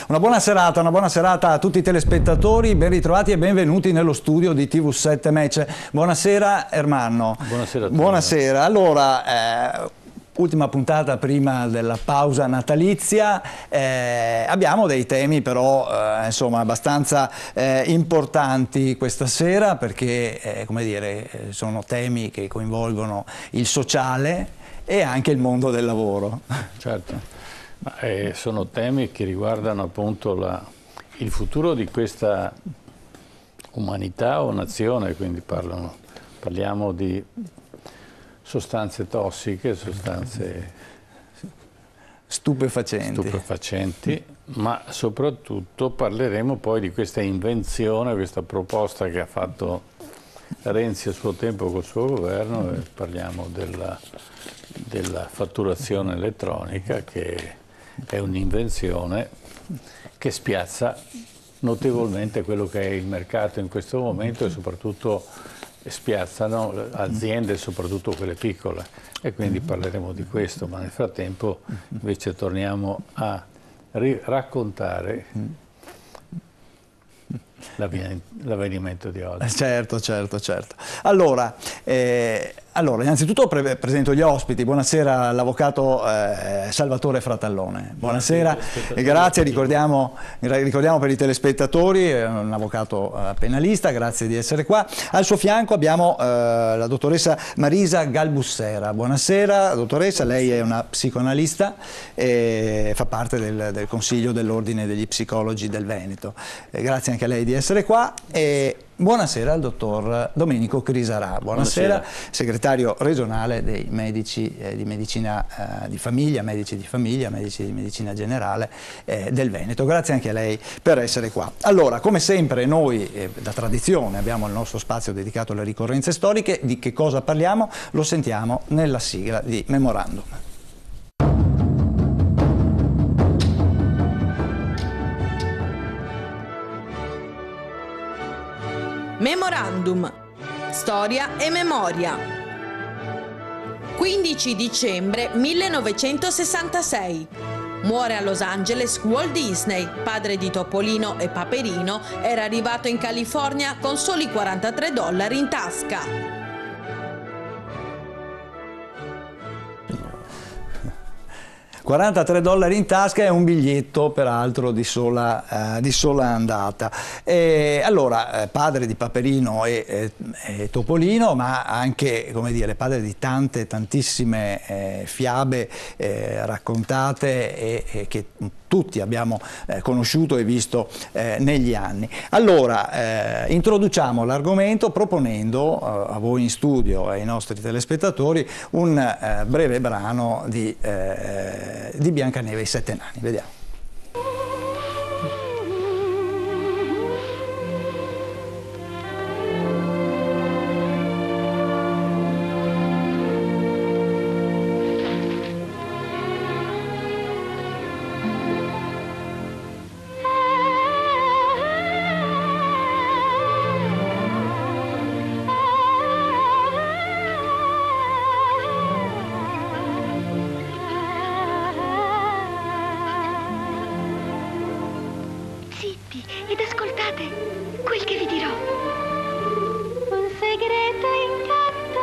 Una buona serata a tutti i telespettatori, ben ritrovati e benvenuti nello studio di TV7 Match. Buonasera Ermanno. Buonasera a tutti. Buonasera. Allora, ultima puntata prima della pausa natalizia, abbiamo dei temi però insomma abbastanza importanti questa sera perché come dire, sono temi che coinvolgono il sociale e anche il mondo del lavoro. Certo, ma, sono temi che riguardano appunto il futuro di questa umanità o nazione, quindi parliamo di sostanze tossiche, sostanze stupefacenti, ma soprattutto parleremo poi di questa invenzione, questa proposta che ha fatto Renzi a suo tempo col suo governo, e parliamo della fatturazione elettronica, che è un'invenzione che spiazza notevolmente quello che è il mercato in questo momento e soprattutto spiazzano aziende, soprattutto quelle piccole, e quindi parleremo di questo, ma nel frattempo invece torniamo a raccontare l'avvenimento di oggi. Certo. Allora, innanzitutto presento gli ospiti. Buonasera all'avvocato Salvatore Fratallone. Buonasera, e grazie, ricordiamo per i telespettatori, è un avvocato penalista, grazie di essere qua. Al suo fianco abbiamo la dottoressa Marisa Galbussera. Buonasera dottoressa, lei è una psicoanalista e fa parte del Consiglio dell'Ordine degli Psicologi del Veneto. Grazie anche a lei di essere qua. E buonasera al dottor Domenico Crisarà. Buonasera, segretario regionale dei medici di medicina di famiglia, medici di medicina generale del Veneto. Grazie anche a lei per essere qua. Allora, come sempre noi da tradizione abbiamo il nostro spazio dedicato alle ricorrenze storiche. Di che cosa parliamo? Lo sentiamo nella sigla di Memorandum. Memorandum, storia e memoria. 15 dicembre 1966. Muore a Los Angeles Walt Disney, padre di Topolino e Paperino, era arrivato in California con soli $43 in tasca. $43 in tasca è un biglietto peraltro di sola andata. Allora, padre di Paperino e Topolino, ma anche, come dire, padre di tantissime fiabe raccontate e che tutti abbiamo conosciuto e visto negli anni. Allora, introduciamo l'argomento proponendo a voi in studio e ai nostri telespettatori un breve brano di Biancaneve e i Sette Nani. Vediamo. Ed ascoltate quel che vi dirò. Un segreto incanto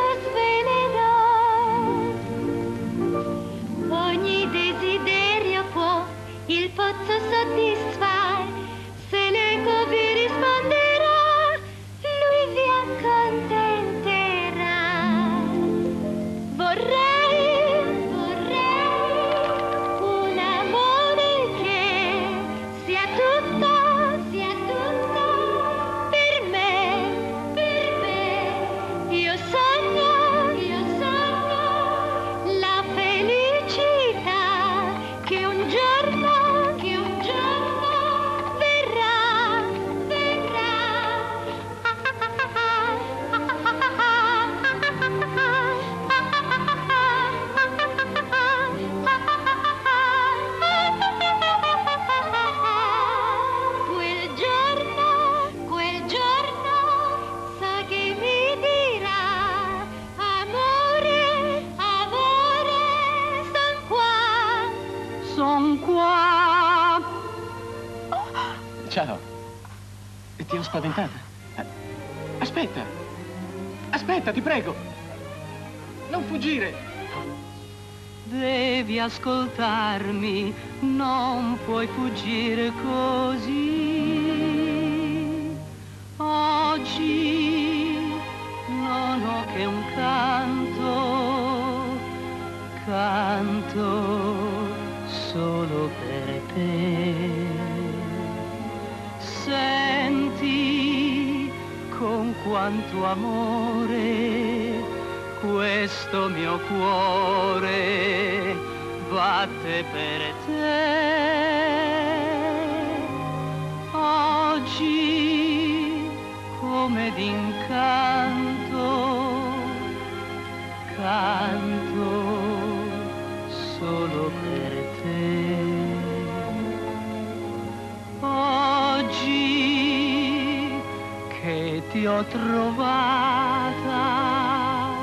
svelerò. Ogni desiderio può il pozzo soddisfare. Se l'eco vi risponderà, lui vi accontenterà. Vorrei un amore che sia tutto Ciao. Ti ho spaventata. Aspetta. Aspetta, ti prego. Non fuggire. Devi ascoltarmi, non puoi fuggire così. Oggi non ho che un canto solo per te. Senti con quanto amore questo mio cuore batte per te. Oggi come d'incanto canto solo per te. Oggi che ti ho trovata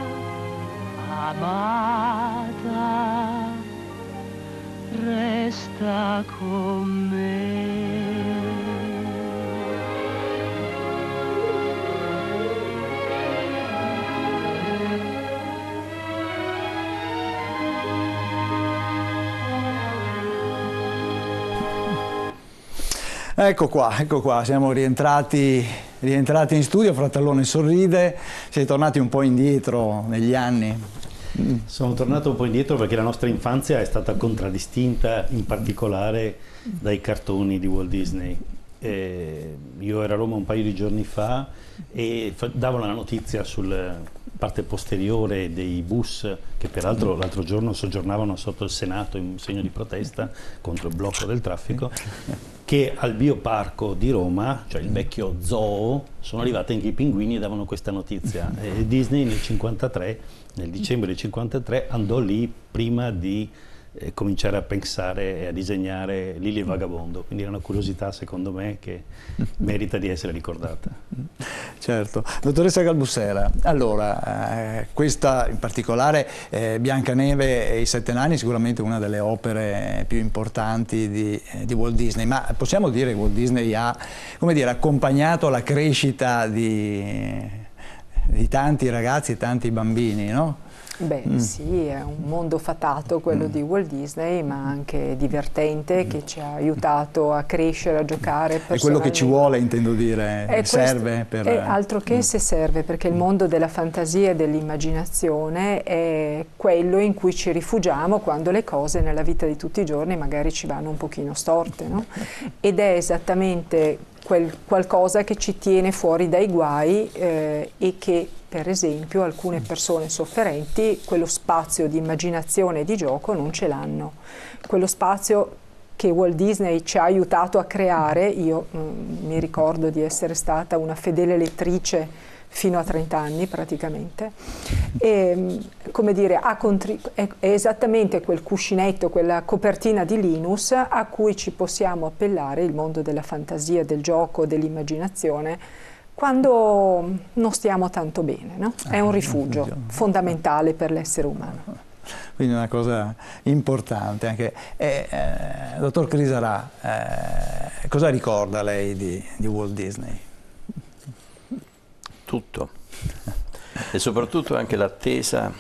amata, resta con me. Ecco qua, siamo rientrati in studio, Fratellone sorride, sei tornati un po' indietro negli anni. Sono tornato un po' indietro perché la nostra infanzia è stata contraddistinta in particolare dai cartoni di Walt Disney. Io ero a Roma un paio di giorni fa e davano la notizia sulla parte posteriore dei bus che peraltro l'altro giorno soggiornavano sotto il Senato in segno di protesta contro il blocco del traffico, che al Bioparco di Roma, cioè il vecchio zoo, sono arrivati anche i pinguini e davano questa notizia. E Disney nel dicembre del 53 andò lì prima di cominciare a pensare e a disegnare Lili e il Vagabondo, quindi è una curiosità secondo me che merita di essere ricordata. Certo. Dottoressa Galbussera, allora questa in particolare Biancaneve e i Sette Nani è sicuramente una delle opere più importanti di Walt Disney, ma possiamo dire che Walt Disney ha, come dire, accompagnato la crescita di tanti ragazzi e tanti bambini, no? Beh sì, è un mondo fatato quello di Walt Disney, ma anche divertente, che ci ha aiutato a crescere, a giocare personalmente. È quello che ci vuole, intendo dire, serve per... È altro che se serve, perché il mondo della fantasia e dell'immaginazione è quello in cui ci rifugiamo quando le cose nella vita di tutti i giorni magari ci vanno un pochino storte, no? Ed è esattamente qualcosa che ci tiene fuori dai guai e che per esempio alcune persone sofferenti quello spazio di immaginazione e di gioco non ce l'hanno. Quello spazio che Walt Disney ci ha aiutato a creare, io mi ricordo di essere stata una fedele lettrice fino a 30 anni praticamente, e, come dire, è esattamente quel cuscinetto, quella copertina di Linus a cui ci possiamo appellare, il mondo della fantasia, del gioco, dell'immaginazione, quando non stiamo tanto bene, no? È un rifugio fondamentale per l'essere umano. Quindi una cosa importante anche. Dottor Crisarà, cosa ricorda lei di Walt Disney? Tutto, e soprattutto anche l'attesa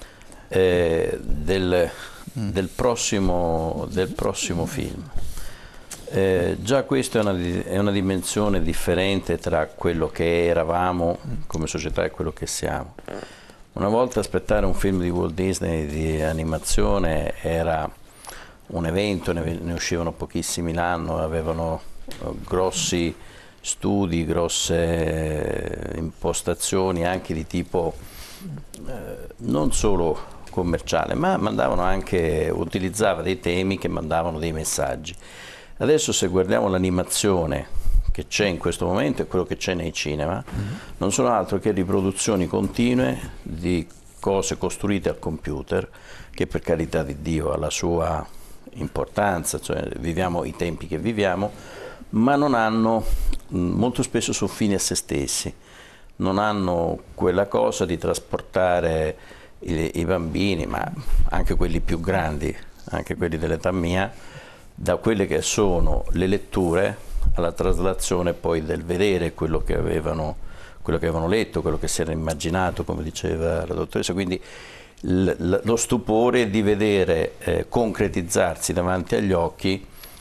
del prossimo film. Già questa è una dimensione differente tra quello che eravamo come società e quello che siamo. Una volta aspettare un film di Walt Disney di animazione era un evento, ne uscivano pochissimi l'anno, avevano grossi studi, grosse impostazioni anche di tipo non solo commerciale, ma utilizzava dei temi che mandavano dei messaggi. Adesso se guardiamo l'animazione che c'è in questo momento e quello che c'è nei cinema, non sono altro che riproduzioni continue di cose costruite al computer, che per carità di Dio ha la sua importanza, cioè viviamo i tempi che viviamo, ma non hanno, molto spesso sono fini a se stessi, non hanno quella cosa di trasportare i bambini, ma anche quelli più grandi, anche quelli dell'età mia, da quelle che sono le letture alla traslazione poi del vedere quello che avevano letto, quello che si era immaginato, come diceva la dottoressa, quindi lo stupore di vedere concretizzarsi davanti agli occhi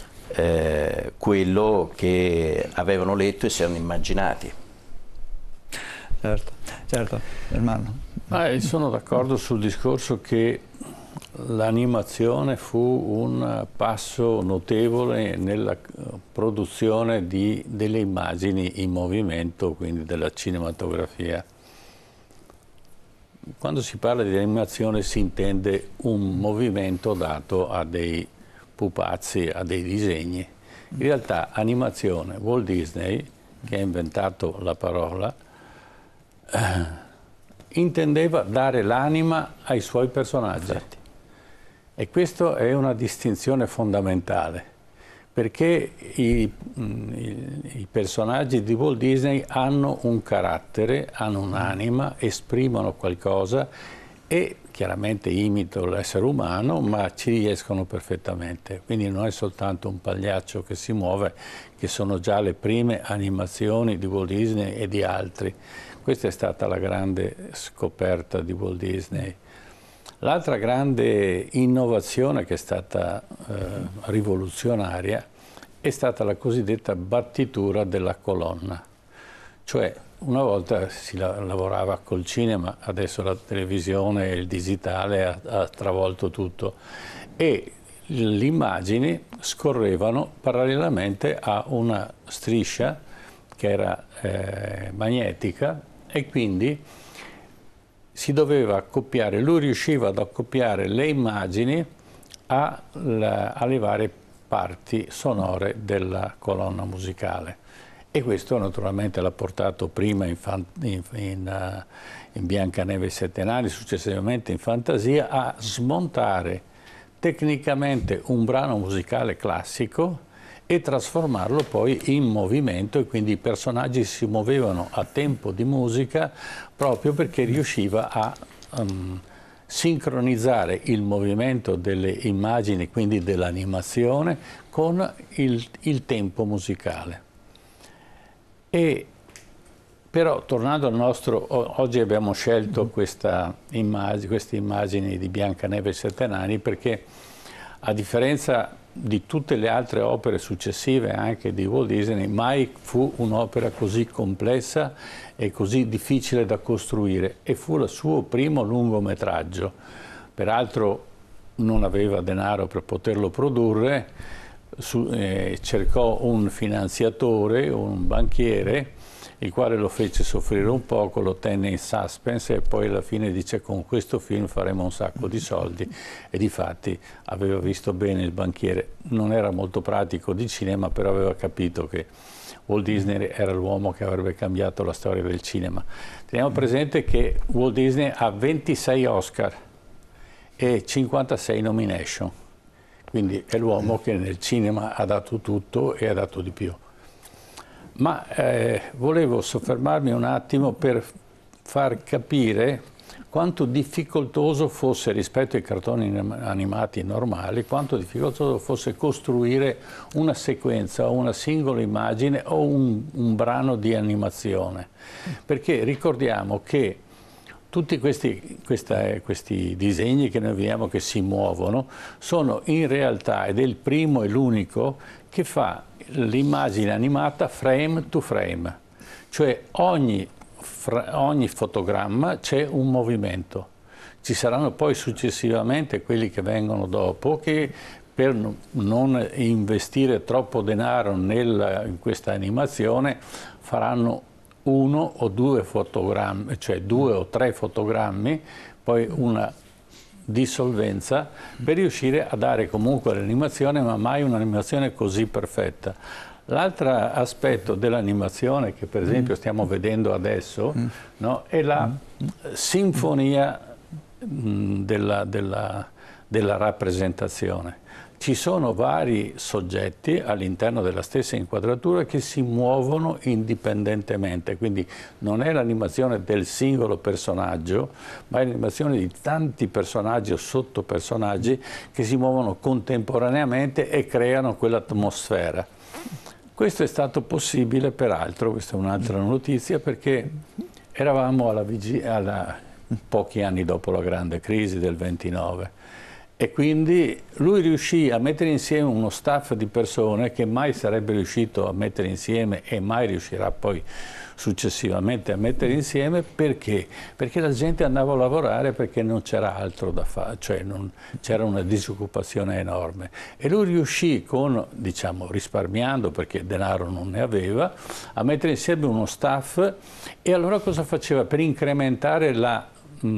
quello che avevano letto e si erano immaginati. Certo, certo. Ermanno. Sono d'accordo sul discorso che l'animazione fu un passo notevole nella produzione delle immagini in movimento, quindi della cinematografia. Quando si parla di animazione si intende un movimento dato a dei pupazzi, a dei disegni. In realtà animazione, Walt Disney, che ha inventato la parola, intendeva dare l'anima ai suoi personaggi. Infatti. E questa è una distinzione fondamentale, perché i personaggi di Walt Disney hanno un carattere, hanno un'anima, esprimono qualcosa e chiaramente imitano l'essere umano, ma ci riescono perfettamente. Quindi non è soltanto un pagliaccio che si muove, che sono già le prime animazioni di Walt Disney e di altri. Questa è stata la grande scoperta di Walt Disney. L'altra grande innovazione che è stata rivoluzionaria è stata la cosiddetta battitura della colonna. Cioè, una volta si lavorava col cinema, adesso la televisione e il digitale ha travolto tutto, e le immagini scorrevano parallelamente a una striscia che era magnetica, e quindi si doveva accoppiare, lui riusciva ad accoppiare le immagini alle varie parti sonore della colonna musicale. E questo naturalmente l'ha portato prima in Biancaneve e i Sette Nani, successivamente in Fantasia, a smontare tecnicamente un brano musicale classico e trasformarlo poi in movimento, e quindi i personaggi si muovevano a tempo di musica proprio perché riusciva a sincronizzare il movimento delle immagini, quindi dell'animazione, con il tempo musicale. Però tornando al nostro, oggi abbiamo scelto queste immagini di Biancaneve e i Sette Nani perché, a differenza di tutte le altre opere successive anche di Walt Disney, mai fu un'opera così complessa e così difficile da costruire, e fu il suo primo lungometraggio. Peraltro non aveva denaro per poterlo produrre, cercò un finanziatore, un banchiere, il quale lo fece soffrire un poco, lo tenne in suspense e poi alla fine dice: con questo film faremo un sacco di soldi. E difatti aveva visto bene il banchiere, non era molto pratico di cinema, però aveva capito che Walt Disney era l'uomo che avrebbe cambiato la storia del cinema. Teniamo presente che Walt Disney ha 26 Oscar e 56 nomination, quindi è l'uomo che nel cinema ha dato tutto e ha dato di più. Ma volevo soffermarmi un attimo per far capire quanto difficoltoso fosse, rispetto ai cartoni animati normali, quanto difficoltoso fosse costruire una sequenza o una singola immagine o un brano di animazione. Perché ricordiamo che tutti questi disegni che noi vediamo che si muovono sono in realtà, ed è il primo e l'unico che fa l'immagine animata frame to frame, cioè ogni fotogramma c'è un movimento. Ci saranno poi successivamente quelli che vengono dopo che, per non investire troppo denaro in questa animazione, faranno uno o due fotogrammi, cioè 2 o 3 fotogrammi, poi una dissolvenza, per riuscire a dare comunque l'animazione, ma mai un'animazione così perfetta. L'altro aspetto dell'animazione che per esempio stiamo vedendo adesso, no, è la sinfonia della rappresentazione. Ci sono vari soggetti all'interno della stessa inquadratura che si muovono indipendentemente, quindi non è l'animazione del singolo personaggio, ma è l'animazione di tanti personaggi o sottopersonaggi che si muovono contemporaneamente e creano quell'atmosfera. Questo è stato possibile, peraltro, questa è un'altra notizia, perché eravamo pochi anni dopo la grande crisi del 29 e quindi lui riuscì a mettere insieme uno staff di persone che mai sarebbe riuscito a mettere insieme e mai riuscirà poi successivamente a mettere insieme. Perché? Perché la gente andava a lavorare perché non c'era altro da fare, cioè c'era una disoccupazione enorme, e lui riuscì diciamo, risparmiando, perché denaro non ne aveva, a mettere insieme uno staff. E allora cosa faceva? Per incrementare la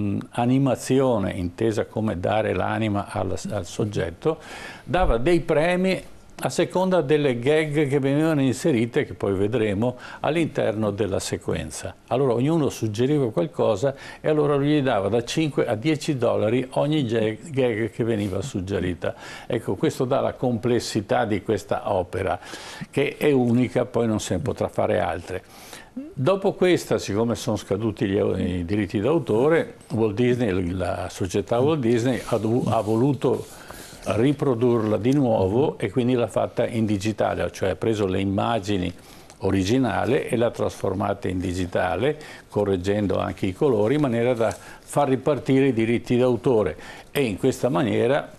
animazione, intesa come dare l'anima al soggetto, dava dei premi a seconda delle gag che venivano inserite, che poi vedremo, all'interno della sequenza. Allora ognuno suggeriva qualcosa e allora lui gli dava da 5 a 10 dollari ogni gag che veniva suggerita. Ecco, questo dà la complessità di questa opera, che è unica, poi non se ne potrà fare altre. Dopo questa, siccome sono scaduti i diritti d'autore, Walt Disney, la società Walt Disney ha voluto riprodurla di nuovo e quindi l'ha fatta in digitale, cioè ha preso le immagini originali e l'ha trasformata in digitale, correggendo anche i colori, in maniera da far ripartire i diritti d'autore. E in questa maniera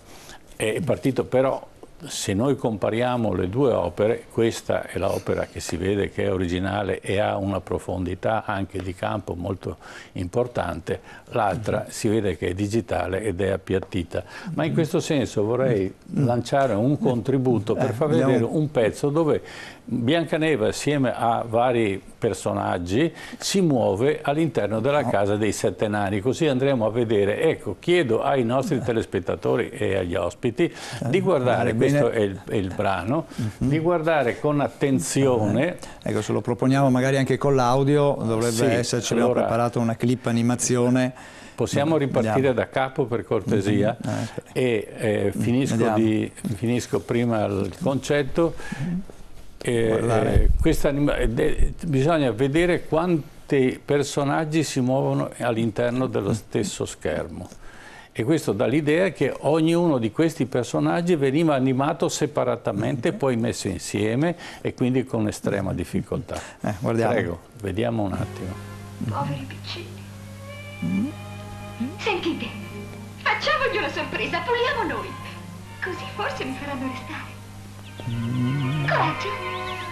è partito. Però, se noi compariamo le due opere, questa è l'opera che si vede che è originale e ha una profondità anche di campo molto importante, l'altra si vede che è digitale ed è appiattita. Ma in questo senso vorrei lanciare un contributo per far vedere un pezzo dove Biancaneve, assieme a vari personaggi, si muove all'interno della casa dei Sette Nani. Così andremo a vedere. Ecco, chiedo ai nostri telespettatori e agli ospiti di guardare, questo è il brano, di guardare con attenzione. Ecco, se lo proponiamo magari anche con l'audio, dovrebbe esserci, abbiamo preparato una clip animazione. Possiamo ripartire da capo, per cortesia, e finisco prima il concetto. Bisogna vedere quanti personaggi si muovono all'interno dello stesso schermo, e questo dà l'idea che ognuno di questi personaggi veniva animato separatamente, poi messo insieme, e quindi con estrema difficoltà. Prego, vediamo un attimo. Poveri piccini. Sentite, facciamogli una sorpresa, puliamo noi, così forse mi faranno restare. Coraggio!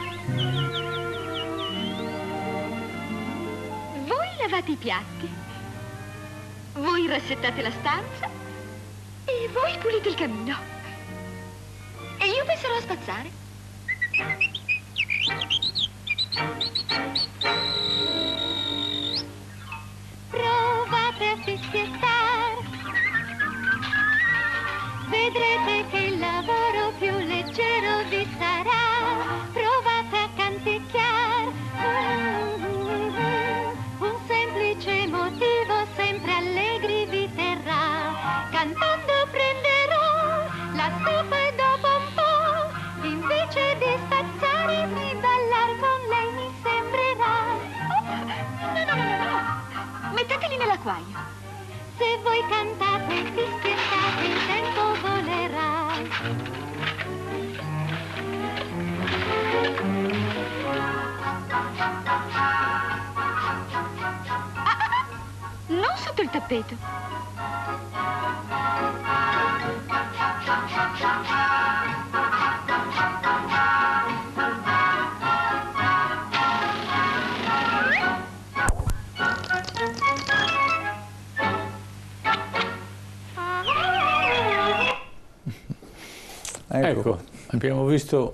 Voi lavate i piatti, voi rassettate la stanza e voi pulite il camino. E io penserò a spazzare. Provate a fischiettar, vedrete che il lavoro più leggero vi sarà. Provate a canticchiar, un semplice motivo sempre allegri vi terrà. Cantando prenderò la stufa e dopo un po', invece di spazzare, di ballar con lei mi sembrerà. No, metteteli nell'acquario. Se voi cantate e fischiettate, il tempo volerà. Non sotto il tappeto. Ecco, abbiamo visto,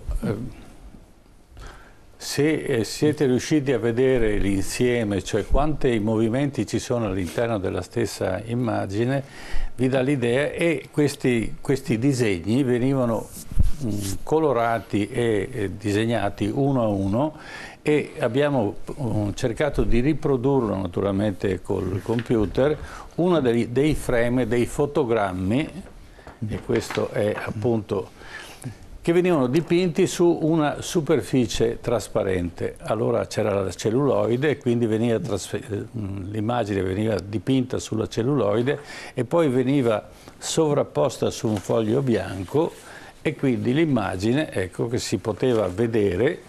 se siete riusciti a vedere l'insieme, cioè quanti movimenti ci sono all'interno della stessa immagine, vi dà l'idea, e questi disegni venivano colorati e disegnati uno a uno, e abbiamo cercato di riprodurlo naturalmente col computer, uno dei frame, dei fotogrammi, e questo è appunto, che venivano dipinti su una superficie trasparente. Allora c'era la celluloide, e quindi l'immagine veniva dipinta sulla celluloide e poi veniva sovrapposta su un foglio bianco, e quindi l'immagine, ecco, che si poteva vedere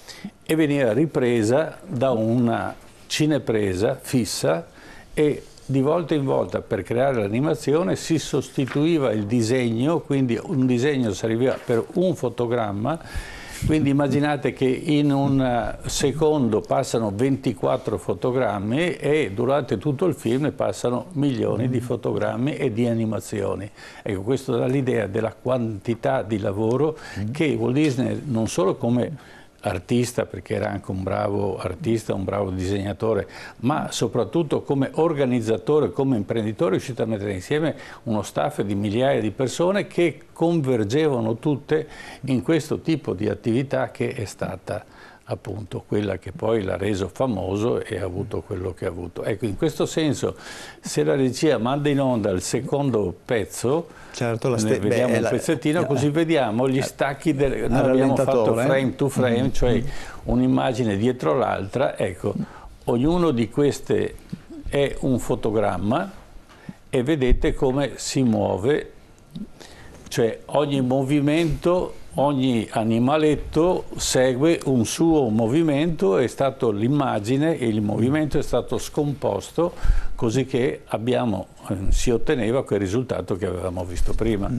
e veniva ripresa da una cinepresa fissa e di volta in volta per creare l'animazione si sostituiva il disegno, quindi un disegno serviva per un fotogramma, quindi immaginate che in un secondo passano 24 fotogrammi e durante tutto il film passano milioni di fotogrammi e di animazioni. Ecco, questo dà l'idea della quantità di lavoro che Walt Disney non solo come artista, perché era anche un bravo artista, un bravo disegnatore, ma soprattutto come organizzatore, come imprenditore, è riuscito a mettere insieme uno staff di migliaia di persone che convergevano tutte in questo tipo di attività che è stata appunto quella che poi l'ha reso famoso e ha avuto quello che ha avuto. Ecco, in questo senso, se la regia manda in onda il secondo pezzo, certo, vediamo un pezzettino, così vediamo gli stacchi, noi abbiamo fatto frame to frame, cioè un'immagine dietro l'altra, ecco, ognuno di queste è un fotogramma e vedete come si muove, cioè ogni movimento, ogni animaletto segue un suo movimento, è stato l'immagine e il movimento è stato scomposto così che si otteneva quel risultato che avevamo visto prima.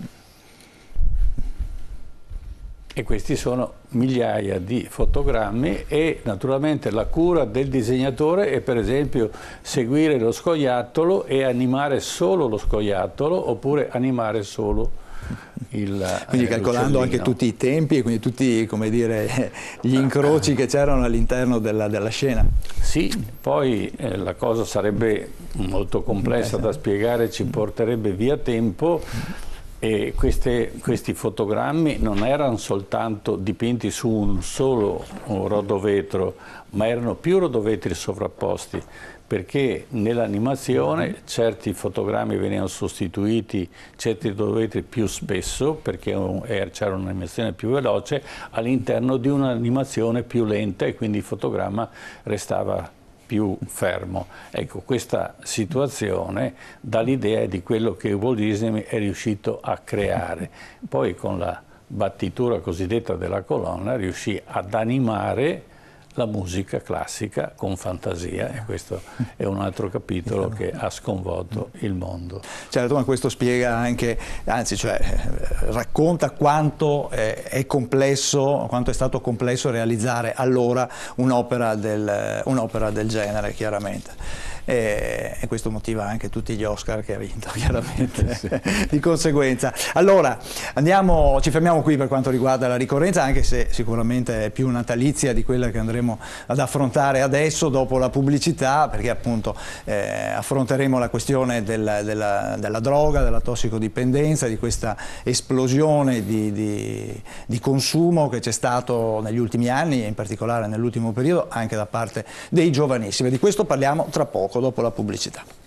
E questi sono migliaia di fotogrammi e naturalmente la cura del disegnatore è per esempio seguire lo scoiattolo e animare solo lo scoiattolo oppure animare solo quindi calcolando anche tutti i tempi e quindi tutti, come dire, gli incroci che c'erano all'interno della scena. Sì, poi la cosa sarebbe molto complessa da spiegare, ci porterebbe via tempo e questi fotogrammi non erano soltanto dipinti su un solo rodovetro, ma erano più rodovetri sovrapposti, perché nell'animazione certi fotogrammi venivano sostituiti, certi rodovetri più spesso, perché c'era un'animazione più veloce, all'interno di un'animazione più lenta e quindi il fotogramma restava più fermo. Ecco, questa situazione dà l'idea di quello che Walt Disney è riuscito a creare. Poi con la battitura cosiddetta della colonna riuscì ad animare la musica classica con fantasia e questo è un altro capitolo che ha sconvolto il mondo. Certo, ma questo spiega anche, anzi racconta quanto è complesso, quanto è stato complesso realizzare allora un'opera del genere, chiaramente. E questo motiva anche tutti gli Oscar che ha vinto, chiaramente, sì. Di conseguenza. Allora, ci fermiamo qui per quanto riguarda la ricorrenza, anche se sicuramente è più natalizia di quella che andremo ad affrontare adesso, dopo la pubblicità, perché appunto affronteremo la questione della droga, della tossicodipendenza, di questa esplosione di consumo che c'è stato negli ultimi anni e in particolare nell'ultimo periodo anche da parte dei giovanissimi. Di questo parliamo tra poco, dopo la pubblicità.